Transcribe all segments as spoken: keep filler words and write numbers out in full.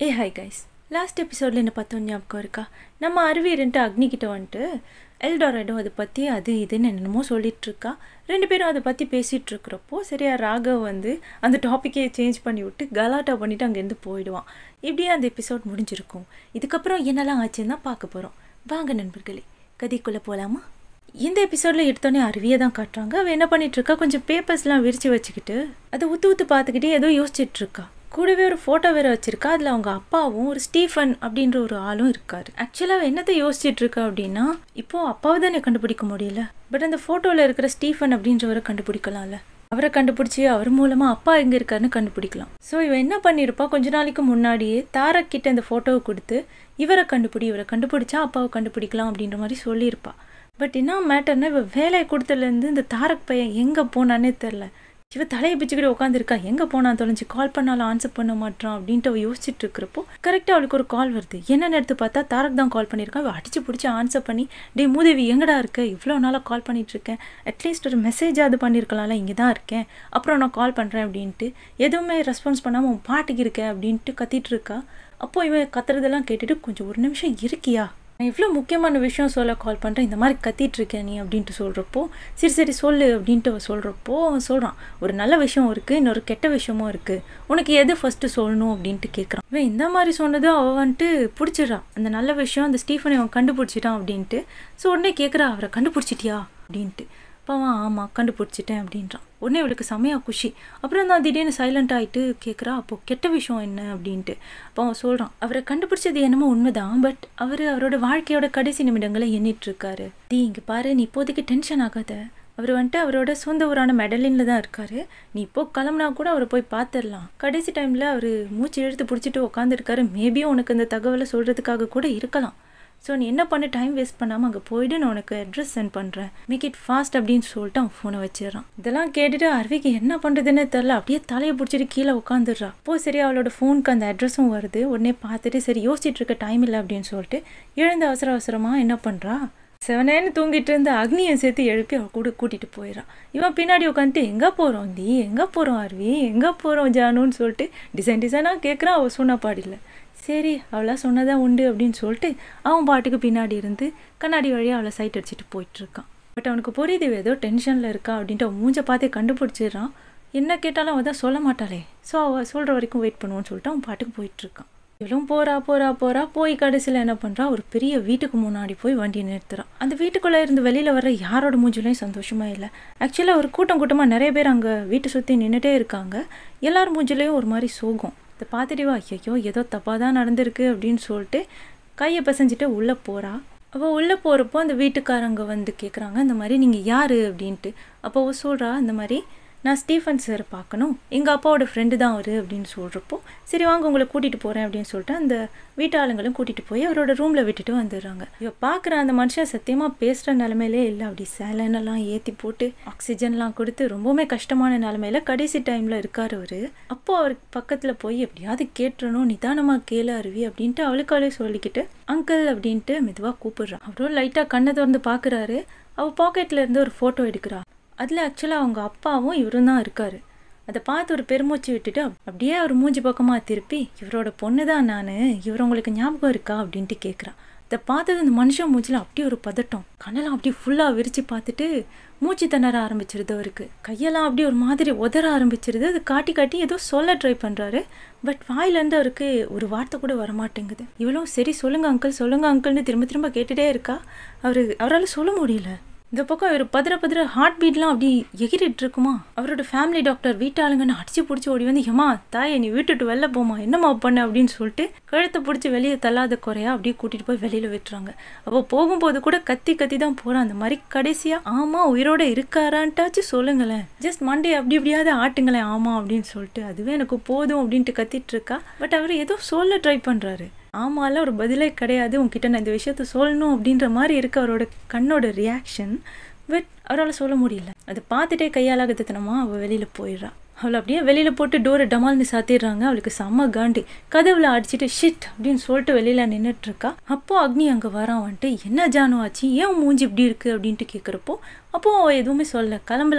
ஏ hi guys, last எபிசோடில் என்ன பார்த்தோம் ஞாபகம் இருக்கா? நம்ம அருவியர்ன்ட்டு அக்னிக்கிட்ட வந்துட்டு எல்டாரடோ அதை பற்றி அது இதுன்னு என்னென்னமோ சொல்லிகிட்ருக்கா. ரெண்டு பேரும் அதை பற்றி பேசிகிட்டு இருக்கிறப்போ சரியா ராகவ் வந்து அந்த டாப்பிக்கே சேஞ்ச் பண்ணி விட்டு கலாட்டா பண்ணிவிட்டு அங்கேருந்து போயிடுவான். இப்படியே அந்த எபிசோட் முடிஞ்சிருக்கும். இதுக்கப்புறம் என்னெல்லாம் ஆச்சுன்னு தான் பார்க்க போகிறோம். வாங்க நண்பர்களே, கதைக்குள்ளே போகலாமா? இந்த எபிசோடில் எடுத்தோடனே அருவியை தான் காட்டுறாங்க. அவள் என்ன பண்ணிகிட்ருக்கா, கொஞ்சம் பேப்பர்ஸ்லாம் விரித்து வச்சுக்கிட்டு அதை ஊற்று ஊற்று பார்த்துக்கிட்டே ஏதோ யோசிச்சுட்ருக்கா. கூடவே ஒரு ஃபோட்டோ வேறு வச்சுருக்கா. அதில் அவங்க அப்பாவும் ஒரு ஸ்டீஃபன் அப்படின்ற ஒரு ஆளும் இருக்கார். ஆக்சுவலாக என்னத்தை யோசிச்சுட்ருக்கா அப்படின்னா, இப்போது அப்பாவை தானே கண்டுபிடிக்க முடியல, பட் அந்த ஃபோட்டோவில் இருக்கிற ஸ்டீஃபன் அப்படின்றவரை கண்டுபிடிக்கலாம்ல. அவரை கண்டுபிடிச்சி அவர் மூலமாக அப்பா எங்கே இருக்காருன்னு கண்டுபிடிக்கலாம். ஸோ இவன் என்ன பண்ணியிருப்பா, கொஞ்ச நாளைக்கு முன்னாடியே தாரக் கிட்ட இந்த ஃபோட்டோவை கொடுத்து இவரை கண்டுபிடி, இவரை கண்டுபிடிச்சா அப்பாவை கண்டுபிடிக்கலாம் அப்படின்ற மாதிரி சொல்லியிருப்பா. பட் என்ன மேட்டர்னா, இவள் வேலையை கொடுத்ததுலேருந்து இந்த தாரக் பையன் எங்கே போனானே தெரில. இவன் தலையை பிச்சுக்கிட்டு உட்காந்துருக்கா, எங்கே போனான் தொலைஞ்சி, கால் பண்ணாலும் ஆன்சர் பண்ண மாட்டான் அப்படின்ட்டு அவள் யோசிச்சுட்டு இருக்கிறப்போ கரெக்டாக அவளுக்கு ஒரு கால் வருது. என்னென்னு எடுத்து பார்த்தா தாரக் தான் கால் பண்ணியிருக்கான். அவள் அடிச்சு பிடிச்சி ஆன்சர் பண்ணி, டே மூதேவி எங்கடா இருக்க, இவ்வளோ நாளாக கால் பண்ணிகிட்ருக்கேன், அட்லீஸ்ட் ஒரு மெசேஜாக அது பண்ணியிருக்கலாம்ல, இங்கே தான் இருக்கேன், அப்புறம் நான் கால் பண்ணுறேன் அப்படின்ட்டு எதுவுமே ரெஸ்பான்ஸ் பண்ணாமல் உன் பாட்டுக்கு இருக்கேன் அப்படின்ட்டு கத்திட்டு இருக்கா. அப்போது இவன் கத்துறதெல்லாம் கேட்டுட்டு, கொஞ்சம் ஒரு நிமிஷம் இருக்கியா, நான் இவ்வளோ முக்கியமான விஷயம் சொல்ல கால் பண்ணுறேன், இந்த மாதிரி கத்திட்டு இருக்கேன் நீ அப்படின்ட்டு சொல்கிறப்போ, சரி சரி சொல்லு அப்படின்ட்டு அவன் சொல்கிறப்போ அவன் சொல்கிறான், ஒரு நல்ல விஷயம் இருக்குது, இன்னொரு கெட்ட விஷயமும் இருக்குது, உனக்கு எது ஃபஸ்ட்டு சொல்லணும் அப்படின்ட்டு கேட்குறான். இவன் இந்த மாதிரி சொன்னதும் அவன் வந்துட்டு பிடிச்சிட்றான். அந்த நல்ல விஷயம் அந்த ஸ்டீஃபனை அவன் கண்டுபிடிச்சிட்டான் அப்படின்ட்டு. ஸோ உடனே கேட்குறா, அவரை கண்டுபிடிச்சிட்டியா அப்படின்ட்டு. அப்போ அவன் ஆமாம் கண்டுபிடிச்சிட்டேன் அப்படின்றான். உடனே அவளுக்கு செமையாக குஷி. அப்புறம் தான் திடீர்னு சைலண்ட் ஆகிட்டு கேட்குறா, அப்போது கெட்ட விஷயம் என்ன அப்படின்ட்டு. அப்போ அவன் சொல்கிறான், அவரை கண்டுபிடிச்சது என்னமோ உண்மைதான், பட் அவர் அவரோட வாழ்க்கையோட கடைசி நிமிடங்களை எண்ணிட்டுருக்காரு. டி இங்கே பாரு, நீ இப்போதைக்கு டென்ஷன் ஆகாத, அவர் வந்துட்டு அவரோட சொந்த ஊரான மெடலினில் தான் இருக்காரு, நீ இப்போது கிளம்புனா கூட அவரை போய் பார்த்துடலாம். கடைசி டைமில் அவர் மூச்சு இழுத்து பிடிச்சிட்டு உட்காந்துருக்காரு. மேபி உனக்கு இந்த தகவலை சொல்கிறதுக்காக கூட இருக்கலாம். ஸோ நீ என்ன பண்ண, டைம் வேஸ்ட் பண்ணாமல் அங்கே போய்ட்டு நான் உனக்கு அட்ரஸ் சென்ட் பண்ணுறேன், மேக் இட் ஃபாஸ்ட் அப்படின்னு சொல்லிட்டு அவன் ஃபோனை வச்சிடறான். இதெல்லாம் கேட்டுட்டு அருவிக்கு என்ன பண்ணுறதுன்னு தெரில, அப்படியே தலையை பிடிச்சிட்டு கீழே உட்காந்துடுறா. அப்போது சரி அவளோட ஃபோனுக்கு அந்த அட்ரஸும் வருது. உடனே பார்த்துட்டு சரி யோசிச்சுட்டு இருக்க டைம் இல்லை அப்படின்னு சொல்லிட்டு எழுந்து அவசர அவசரமாக என்ன பண்ணுறா, செவனேன்னு தூங்கிட்டு இருந்த அக்னியை சேர்த்து எழுப்பி அவள் கூட கூட்டிகிட்டு போயிடறான். இவன் பின்னாடி உட்காந்துட்டு, எங்கே போகிறோம் தி, எங்கே போகிறோம் அருவி, எங்கே போகிறோம் ஜானுன்னு சொல்லிட்டு டிசைன் டிசைனாக கேட்குறான். அவள் சொன்ன பாடில்லை. சரி அவளாக சொன்னதான் உண்டு அப்படின்னு சொல்லிட்டு அவன் பாட்டுக்கு பின்னாடி இருந்து கண்ணாடி வழியாக அவளை சைட் அடிச்சுட்டு போயிட்டுருக்கான். பட் அவனுக்கு புரியுது ஏதோ டென்ஷனில் இருக்கா அப்படின்ட்டு அவன் மூஞ்சை பார்த்தே கண்டுபிடிச்சிடுறான். என்ன கேட்டாலும் அவள் தான் சொல்ல மாட்டாளே, ஸோ அவள் சொல்கிற வரைக்கும் வெயிட் பண்ணுவோன்னு சொல்லிட்டு அவன் பாட்டுக்கு போயிட்டுருக்கான். இவளும் போகிறா போகிறா போகிறா போய் கடைசியில் என்ன பண்ணுறா, ஒரு பெரிய வீட்டுக்கு முன்னாடி போய் வண்டியை நிறுத்துறான். அந்த வீட்டுக்குள்ளே இருந்து வெளியில் வர யாரோட மூஞ்சிலையும் சந்தோஷமாக இல்லை. ஆக்சுவலாக ஒரு கூட்டம் கூட்டமாக நிறைய பேர் அங்கே வீட்டை சுற்றி நின்றுட்டே இருக்காங்க. எல்லார் மூஞ்சிலையும் ஒரு மாதிரி சோகம். இதை பார்த்துட்டு வா, ஐயோ ஏதோ தப்பாக தான் நடந்திருக்கு அப்படின்னு சொல்லிட்டு கையை பசஞ்சிட்டு உள்ளே போகிறா. அவள் உள்ளே போகிறப்போ அந்த வீட்டுக்காரங்க வந்து கேட்குறாங்க, இந்த மாதிரி நீங்கள் யார் அப்படின்ட்டு. அப்போ அவள் சொல்கிறா, இந்த மாதிரி நான் ஸ்டீஃபன் சார் பார்க்கணும், எங்கள் அப்பாவோட ஃப்ரெண்டு தான் அவர் அப்படின்னு சொல்கிறப்போ, சரி வாங்க உங்களை கூட்டிகிட்டு போகிறேன் அப்படின்னு சொல்லிட்டு அந்த வீட்டு ஆளுங்களும் கூட்டிகிட்டு போய் அவரோட ரூமில் விட்டுட்டு வந்துடுறாங்க. இவள் பார்க்குற அந்த மனுஷன் சத்தியமாக பேசுகிற நிலமையிலே இல்லை. அப்படி சேலனெல்லாம் ஏற்றி போட்டு ஆக்சிஜன்லாம் கொடுத்து ரொம்பவுமே கஷ்டமான நிலமையில கடைசி டைமில் இருக்கார் அவர். அப்போது அவர் பக்கத்தில் போய் எப்படியாவது கேட்டுறணும், நிதானமாக கேளு அருவி அப்படின்ட்டு அவளுக்கு அவளே சொல்லிக்கிட்டு அங்கிள் அப்படின்ட்டு மெதுவாக கூப்பிடுறான். அவரும் லைட்டாக கண்ணை திறந்து பார்க்குறாரு. அவள் பாக்கெட்டில் இருந்து ஒரு ஃபோட்டோ எடுக்கிறா. அதில் ஆக்சுவலாக அவங்க அப்பாவும் இவரும் தான் இருக்கார். அதை பார்த்து ஒரு பெருமூச்சு விட்டுட்டு அப்படியே அவர் மூஞ்சி பக்கமாக திருப்பி, இவரோட பொண்ணு தான் நான், இவர் உங்களுக்கு ஞாபகம் இருக்கா அப்படின்ட்டு கேட்குறான். இதை பார்த்தது இந்த மனுஷன் மூச்சில் அப்படியே ஒரு பதட்டம், கண்ணெல்லாம் அப்படியே ஃபுல்லாக விரித்து பார்த்துட்டு மூச்சு திணற ஆரம்பிச்சிருது. அவருக்கு கையெல்லாம் அப்படியே ஒரு மாதிரி உதற ஆரம்பிச்சிருது. அது காட்டி காட்டி ஏதோ சொல்ல ட்ரை பண்ணுறாரு. பட் வாயிலேருந்து அவருக்கு ஒரு வார்த்தை கூட வரமாட்டேங்குது. இவளும் சரி சொல்லுங்கள் அங்கிள் சொல்லுங்கள் அங்கிள்னு திரும்ப திரும்ப கேட்டுகிட்டே இருக்கா. அவர் அவரால் சொல்ல முடியல. இந்த பக்கம் ஒரு பதிர பதிர ஹார்ட் பீட்லாம் அப்படி எகிரிட்டு இருக்குமா. அவரோட ஃபேமிலி டாக்டர் வீட்டாளுங்கன்னு அடிச்சு பிடிச்சி ஓடி வந்து, ஏமா தாயை நீ வீட்டுட்டு வெளில போமா, என்னம்மா பண்ண அப்படின்னு சொல்லிட்டு கழுத்தை பிடிச்சி வெளியே தள்ளாத குறையா அப்படியே கூட்டிகிட்டு போய் வெளியில் விட்டுறாங்க. அப்போ போகும்போது கூட கத்தி கத்தி தான் போகிறான். அந்த மாதிரி கடைசியாக ஆமாம் உயிரோட இருக்காரான்ட்டாச்சு சொல்லுங்களேன், ஜஸ்ட் மண்டே அப்படி இப்படியாவது ஆட்டுங்களேன் ஆமாம் அப்படின்னு சொல்லிட்டு, அதுவே எனக்கு போதும் அப்படின்ட்டு கத்திட்டு இருக்கா. பட் அவர் ஏதோ சொல்ல ட்ரை பண்ணுறாரு. ஆமால ஒரு பதிலே கிடையாது, உங்ககிட்ட நான் இந்த விஷயத்த சொல்லணும் அப்படின்ற மாதிரி இருக்கு அவரோட கண்ணோட ரியாக்ஷன். பட் அவரால் சொல்ல முடியல. அதை பார்த்துட்டே கையாலாகத்தனமா அவள் வெளியில் போயிடுறா. அவளை அப்படியே வெளியில் போட்டு டோரை டமால்னு சாத்திடுறாங்க. அவளுக்கு செம்ம காண்டி கதவுல அடிச்சுட்டு ஷிட் அப்படின்னு சொல்லிட்டு வெளியில் நின்றுட்டுருக்கா. அப்போது அக்னி அங்கே வரான். வந்துட்டு என்ன ஜானு ஆச்சு, ஏன் மூஞ்சி இப்படி இருக்குது அப்படின்ட்டு கேட்குறப்போ அப்போது அவள் எதுவுமே சொல்ல, கிளம்பலாம்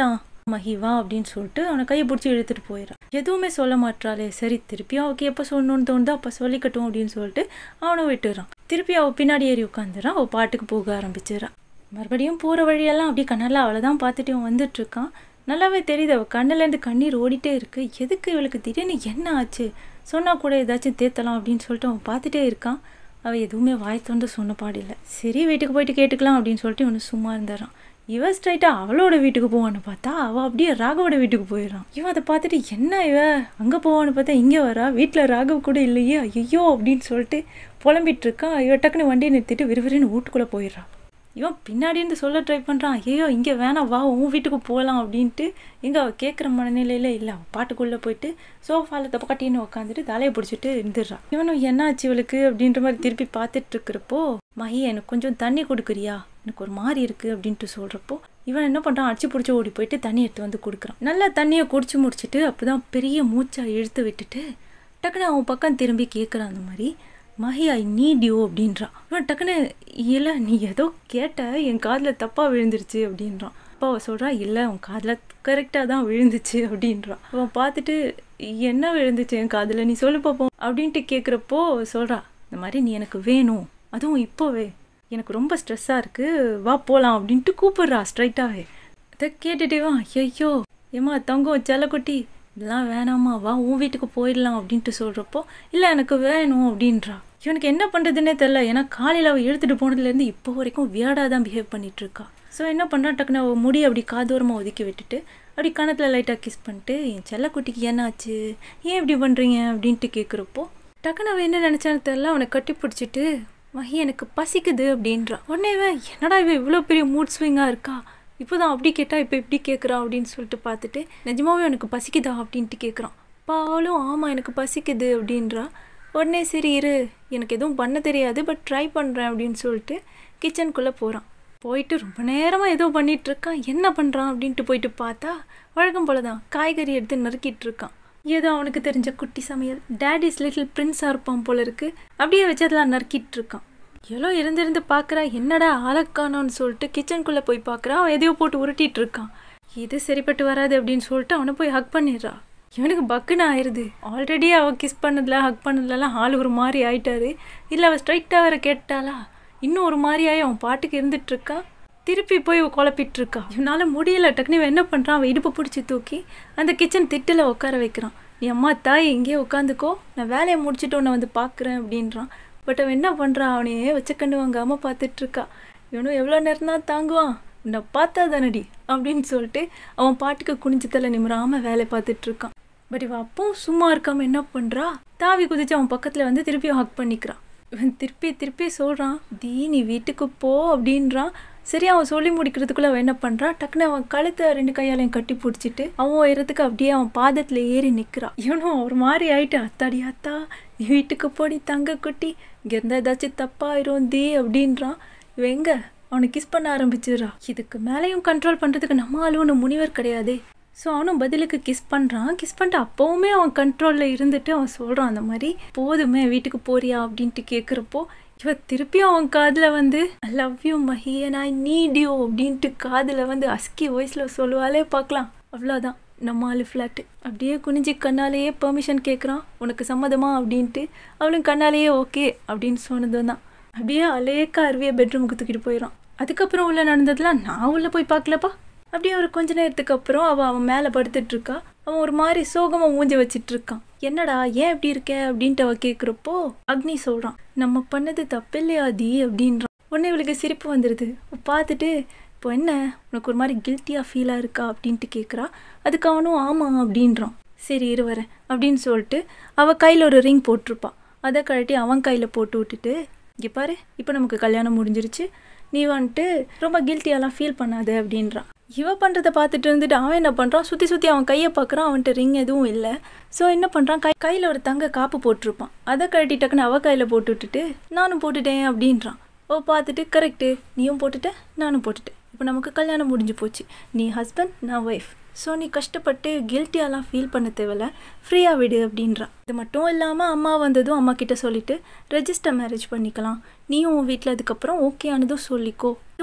மஹி வா அப்படின்னு சொல்லிட்டு அவனை கையை பிடிச்சி இழுத்துட்டு போயிடறான். எதுவுமே சொல்ல மாட்டாளே, சரி திருப்பியும் அவளுக்கு எப்போ சொல்லணும்னு தோணுதோ அப்போ சொல்லிக்கட்டும் அப்படின்னு சொல்லிட்டு அவனை விட்டுறான். திருப்பி அவள் பின்னாடி ஏறி உட்காந்துறான். அவள் பாட்டுக்கு போக ஆரம்பிச்சிடறான். மறுபடியும் போகிற வழியெல்லாம் அப்படியே கண்ணெல்லாம் அவளை தான் பார்த்துட்டு அவன் வந்துட்டு இருக்கான். நல்லாவே தெரியுது அவள் கண்ணிலேருந்து கண்ணீர் ஓடிட்டே இருக்கு. எதுக்கு இவளுக்கு திடீர்னு என்ன ஆச்சு, சொன்னால் கூட ஏதாச்சும் தேத்தலாம் அப்படின்னு சொல்லிட்டு அவன் பார்த்துட்டே இருக்கான். அவள் எதுவுமே வாய் தோண்டு சொன்ன பாடில்லை. சரி வீட்டுக்கு போயிட்டு கேட்டுக்கலாம் அப்படின்னு சொல்லிட்டு இவனு சும்மா இருந்துறான். இவன் ஸ்ட்ரைட்டாக அவளோட வீட்டுக்கு போவான்னு பார்த்தா அவள் அப்படியே ராகவோட வீட்டுக்கு போயிடறான். இவன் அதை பார்த்துட்டு என்ன இவ அங்கே போவான்னு பார்த்தா இங்கே வரா, வீட்டில் ராகவ் கூட இல்லையே, ஐயோ அப்படின்னு சொல்லிட்டு புலம்பிட்டு இருக்கான். இவன் டக்குன்னு வண்டியை நிறுத்திட்டு விறுவிறுன்னு வீட்டுக்குள்ளே போயிடுறான். இவன் பின்னாடி இருந்து சொல்ல ட்ரை பண்ணுறான், ஐயோ இங்கே வேணாம் வா உன் வீட்டுக்கு போகலாம் அப்படின்ட்டு. எங்கே அவள் கேட்குற மனநிலையில் இல்லை. அவள் பாட்டுக்குள்ளே போயிட்டு சோஃபாவில் தப்பக்காட்டின்னு உட்காந்துட்டு தலையை பிடிச்சிட்டு இருந்துடுறான். இவனும் என்ன ஆச்சு இவளுக்கு அப்படின்ற மாதிரி திருப்பி பார்த்துட்டு இருக்கிறப்போ, மஹி எனக்கு கொஞ்சம் தண்ணி கொடுக்குறியா, எனக்கு ஒரு மாதிரி இருக்குது அப்படின்ட்டு சொல்கிறப்போ இவன் என்ன பண்ணுறான், அடிச்சு பிடிச்சி ஓடி போயிட்டு தண்ணி எடுத்து வந்து கொடுக்குறான். நல்லா தண்ணியை குடிச்சு முடிச்சுட்டு அப்போ தான் பெரிய மூச்சாக இழுத்து விட்டுட்டு டக்குன்னு அவன் பக்கம் திரும்பி கேட்குறான் அந்த மாதிரி, மஹி ஐ நீட் யூ அப்படின்றான். இவன் டக்குன்னு இல்லை நீ ஏதோ கேட்ட என் காதில் தப்பாக விழுந்துருச்சு அப்படின்றான். அப்போ அவள் சொல்கிறா இல்லை உன் காதில் கரெக்டாக தான் விழுந்துச்சு அப்படின்றான். அவன் பார்த்துட்டு என்ன விழுந்துச்சு என் காதில் நீ சொல்லி பார்ப்போம் அப்படின்ட்டு கேட்குறப்போ சொல்கிறா, இந்த மாதிரி நீ எனக்கு வேணும், அதுவும் இப்போவே எனக்கு ரொம்ப ஸ்ட்ரெஸ்ஸாக இருக்குது, வா போகலாம் அப்படின்ட்டு கூப்பிட்றா ஸ்ட்ரைட்டாகவே. அதை கேட்டுட்டேவான் ஐயோ ஏம்மா தங்கம் செல்லக்குட்டி இதெல்லாம் வேணாமா வா உன் வீட்டுக்கு போயிடலாம் அப்படின்ட்டு சொல்கிறப்போ இல்லை எனக்கு வேணும் அப்படின்றா. இவனுக்கு என்ன பண்ணுறதுன்னே தெரில. ஏன்னா காலையில் அவள் எடுத்துகிட்டு போனதுலேருந்து இப்போ வரைக்கும் வியர்டாக தான் பிஹேவ் பண்ணிகிட்ருக்கா. ஸோ என்ன பண்ணுறான், டக்குன்னு அவள் முடி அப்படி காதோரமாக ஒதுக்கி விட்டுட்டு அப்படி கணத்தில் லைட்டாக கிஸ் பண்ணிட்டு என் செல்லக்குட்டிக்கு என்னாச்சு ஏன் இப்படி பண்ணுறீங்க அப்படின்ட்டு கேட்குறப்போ டக்குன்னு அவள் என்ன நினச்சான்னு தெரில. அவனை கட்டி பிடிச்சிட்டு மஹி எனக்கு பசிக்குது அப்படின்றான். உடனே இவன் என்னடா இவன் இவ்வளோ பெரிய மூட் ஸ்விங்காக இருக்கா, இப்போ தான் அப்படி கேட்டால் இப்போ இப்படி கேட்குறான் அப்படின்னு சொல்லிட்டு பார்த்துட்டு நிஜமாவே எனக்கு பசிக்குதா அப்படின்ட்டு கேட்குறான். பாவலும் ஆமாம் எனக்கு பசிக்குது அப்படின்றா. உடனே சரி இரு எனக்கு எதுவும் பண்ண தெரியாது பட் ட்ரை பண்ணுறேன் அப்படின்னு சொல்லிட்டு கிச்சனுக்குள்ளே போகிறான். போயிட்டு ரொம்ப நேரமாக ஏதோ பண்ணிகிட்ருக்கான். என்ன பண்ணுறான் அப்படின்ட்டு போயிட்டு பார்த்தா வழக்கம் போல தான் காய்கறி எடுத்து நறுக்கிட்டு இருக்கான். ஏதோ அவனுக்கு தெரிஞ்ச குட்டி சமையல் டேடிஸ் லிட்டில் பிரின்ஸாக இருப்பான் போல இருக்குது. அப்படியே வச்சு அதெல்லாம் நறுக்கிட்டு இருக்கான். எவ்வளோ இருந்திருந்து பார்க்குறா, என்னடா ஆளக்கானோன்னு சொல்லிட்டு கிச்சனுக்குள்ளே போய் பார்க்குறா. அவன் எதையோ போட்டு உருட்டிகிட்டு இருக்கான். இது சரிப்பட்டு வராது அப்படின்னு சொல்லிட்டு அவனை போய் ஹக் பண்ணிடுறா. இவனுக்கு பக்குன்னு ஆயிடுது. ஆல்ரெடி அவள் கிஸ் பண்ணதில் ஹக் பண்ணதுலலாம் ஆள் ஒரு மாதிரி ஆயிட்டாரு. இல்லை அவள் ஸ்ட்ரைட்டாக வேறு கேட்டாளா, இன்னும் ஒரு மாதிரி ஆகி அவன் பாட்டுக்கு இருந்துகிட்ருக்கா. திருப்பி போய் குழப்பிட்டு இருக்கா. இவனால் முடியல. டக்குனு இவன் என்ன பண்ணுறான், அவன் இடுப்பை பிடிச்சி தூக்கி அந்த கிச்சன் திட்டில் உட்கார வைக்கிறான். நீ அம்மா தாய் இங்கேயே உட்காந்துக்கோ, நான் வேலையை முடிச்சுட்டு உன்னை வந்து பார்க்குறேன் அப்படின்றான். பட் அவன் என்ன பண்ணுறான், அவனையே வச்ச கண்டு வாங்காமல் பார்த்துட்ருக்கா. இவனும் எவ்வளோ நேரம் தான் தாங்குவான், நான் பார்த்தா தானடி அப்படின்னு சொல்லிட்டு அவன் பாட்டுக்கு குனிஞ்சு தலை நிமிராமல் வேலை பார்த்துட்ருக்கான். பட் இவன் அப்பவும் சும்மா இருக்காமல் என்ன பண்ணுறா, தாவி குதிச்சு அவன் பக்கத்தில் வந்து திருப்பியும் ஹக் பண்ணிக்கிறான். இவன் திருப்பி திருப்பி சொல்கிறான், தீ நீ வீட்டுக்கு போ அப்படின்றான். சரி அவன் சொல்லி முடிக்கிறதுக்குள்ளே அவன் என்ன பண்ணுறான், டக்குன்னு அவன் கழுத்தை ரெண்டு கையாலையும் கட்டி பிடிச்சிட்டு அவன் உயரத்துக்கு அப்படியே அவன் பாதத்தில் ஏறி நிற்கிறான். இவனும் ஒரு மாதிரி ஆயிட்டு, அத்தாடி அத்தா நீ வீட்டுக்கு போடி தங்க குட்டி, இங்கே இருந்தால் ஏதாச்சும் தப்பாயிரும் தீ அப்படின்றான். இவன் எங்க அவனை கிஸ் பண்ண ஆரம்பிச்சிடுறா. இதுக்கு மேலேயும் கண்ட்ரோல் பண்ணுறதுக்கு நம்ம ஆளு ஒன்று முனிவர் கிடையாதே. ஸோ அவனும் பதிலுக்கு கிஸ் பண்ணுறான். கிஸ் பண்ணிட்டு அப்போவுமே அவன் கண்ட்ரோலில் இருந்துட்டு அவன் சொல்கிறான் அந்த மாதிரி போதுமே வீட்டுக்கு போறியா அப்படின்ட்டு கேட்குறப்போ இவன் திருப்பியும் அவன் காதில் வந்து I love you Mahi and I need you அப்படின்ட்டு காதில் வந்து அஸ்கி வாய்ஸில் சொல்லுவாலே பார்க்கலாம். அவ்வளோதான் நம்ம ஆளு ஃப்ளாட்டு. அப்படியே குனிஞ்சி கண்ணாலேயே பெர்மிஷன் கேட்குறான், உனக்கு சம்மதமா அப்படின்ட்டு. அவளும் கண்ணாலேயே ஓகே அப்படின்னு சொன்னதும் தான் அப்படியே அலேக்கா அருவியை பெட்ரூமுக்கு தூக்கிட்டு போயிடான். அதுக்கப்புறம் உள்ள நடந்ததுலாம் நான் உள்ளே போய் பார்க்கலப்பா. அப்படியே ஒரு கொஞ்ச நேரத்துக்கு அப்புறம் அவள் அவன் மேலே படுத்துட்ருக்கா. அவன் ஒரு மாதிரி சோகமாக மூஞ்சி வச்சிட்ருக்கான். என்னடா ஏன் எப்படி இருக்க அப்படின்ட்டு அவள் கேட்குறப்போ அக்னி சொல்கிறான், நம்ம பண்ணது தப்பில்லையா தி அப்படின்றான். உடனே இவளுக்கு சிரிப்பு வந்துடுது. பார்த்துட்டு இப்போ என்ன உனக்கு ஒரு மாதிரி கில்ட்டியாக ஃபீலாக இருக்கா அப்படின்ட்டு கேட்குறா. அதுக்கு அவனும் ஆமாம் அப்படின்றான். சரி இரு வரேன் அப்படின்னு சொல்லிட்டு அவள் கையில் ஒரு ரிங் போட்டிருப்பான். அதை கழட்டி அவன் கையில் போட்டு விட்டுட்டு, இங்கே பாரு இப்போ நமக்கு கல்யாணம் முடிஞ்சிருச்சு, நீ வந்துட்டு ரொம்ப கில்ட்டியாலாம் ஃபீல் பண்ணாத அப்படின்றான். இவன் பண்ணுறதை பார்த்துட்டு இருந்துட்டு அவன் என்ன பண்ணுறான், சுற்றி சுற்றி அவன் கையை பார்க்குறான். அவன்கிட்ட ரிங் எதுவும் இல்லை. ஸோ என்ன பண்ணுறான், கை கையில் ஒரு தங்க காப்பு போட்டிருப்பான். அதை கழட்டி டக்குன்னு அவள் கையில் போட்டு விட்டுட்டு நானும் போட்டுட்டேன் அப்படின்றான். ஓ பார்த்துட்டு கரெக்டு நீயும் போட்டுட்ட நானும் போட்டுட்டேன், இப்போ நமக்கு கல்யாணம் முடிஞ்சு போச்சு, நீ ஹஸ்பண்ட் நான் ஒய்ஃப். ஸோ நீ கஷ்டப்பட்டு கில்ட்டியாலாம் ஃபீல் பண்ண தேவையில்ல, ஃப்ரீயாக விடு அப்படின்றான். இது மட்டும் இல்லாமல் அம்மா வந்ததும் அம்மா கிட்ட சொல்லிவிட்டு ரெஜிஸ்டர் மேரேஜ் பண்ணிக்கலாம், நீயும் உன் வீட்டில் அதுக்கப்புறம் ஓகே ஆனதும் சொல்லிக்கோ, இதுவும்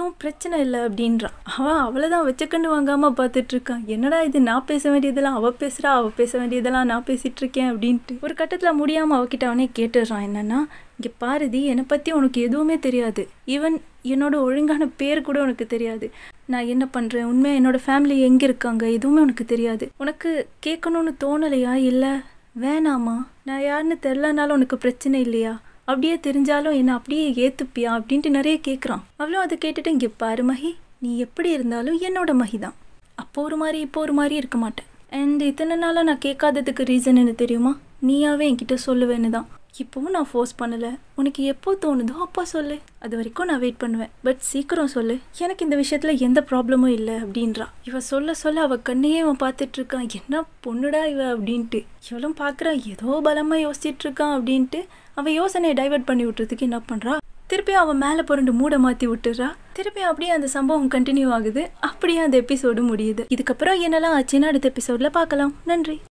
எதுவும் பிரச்சனை இல்லை அப்படின்றான். அவன் அவ்வளோதான் வச்சக்கண்டு வாங்காமல் பார்த்துட்ருக்கான். என்னடா இது, நான் பேச வேண்டியதெல்லாம் அவள் பேசுகிறா, அவள் பேச வேண்டியதெல்லாம் நான் பேசிகிட்ருக்கேன் அப்படின்ட்டு. ஒரு கட்டத்தில் முடியாமல் அவகிட்ட அவனே கேட்டுடுறான், என்னென்னா இங்கே பாரதி, என்னை பற்றி உனக்கு எதுவுமே தெரியாது, ஈவன் என்னோட ஒழுங்கான பேர் கூட உனக்கு தெரியாது, நான் என்ன பண்ணுறேன், உண்மையாக என்னோடய ஃபேமிலி எங்கே இருக்காங்க, எதுவுமே உனக்கு தெரியாது, உனக்கு கேட்கணுன்னு தோணலையா, இல்லை வேணாமா, நான் யாருன்னு தெரிலனாலும் உனக்கு பிரச்சனை இல்லையா, அப்படியே தெரிஞ்சாலும் என்ன அப்படியே ஏற்றுப்பியா அப்படின்ட்டு நிறைய கேட்குறான். அவளும் அதை கேட்டுட்டு, இங்கே பாரு மஹி, நீ எப்படி இருந்தாலும் என்னோட மஹி தான், அப்போ ஒரு மாதிரி இப்போ ஒரு மாதிரி இருக்க மாட்டேன். அண்ட் இத்தனை நாளாக நான் கேட்காததுக்கு ரீசன் என்ன தெரியுமா, நீயாவே என்கிட்ட சொல்லுவேன்னு தான். இப்போவும் நான் ஃபோர்ஸ் பண்ணலை, உனக்கு எப்போ தோணுதோ அப்போ சொல்லு, அது வரைக்கும் நான் வெயிட் பண்ணுவேன், பட் சீக்கிரம் சொல்லு, எனக்கு இந்த விஷயத்தில் எந்த ப்ராப்ளமும் இல்லை அப்படின்றா. இவ சொல்ல சொல்ல அவள் கண்ணையே அவன் பார்த்துட்ருக்கான், என்ன பொண்ணுடா இவ அப்படின்ட்டு. இவளும் பார்க்குறான், ஏதோ பலமாக யோசிச்சுட்டு இருக்கான் அப்படின்ட்டு. அவன் யோசனையை டைவெர்ட் பண்ணி விட்டுறதுக்கு என்ன பண்ணுறா, திருப்பியும் அவன் மேலே புரண்டு மூட மாற்றி விட்டுறா. திருப்பியும் அப்படியே அந்த சம்பவம் கண்டினியூ ஆகுது. அப்படியே அந்த எபிசோடு முடியுது. இதுக்கப்புறம் என்னெல்லாம் ஆச்சுன்னா அடுத்த எபிசோடில் பார்க்கலாம். நன்றி.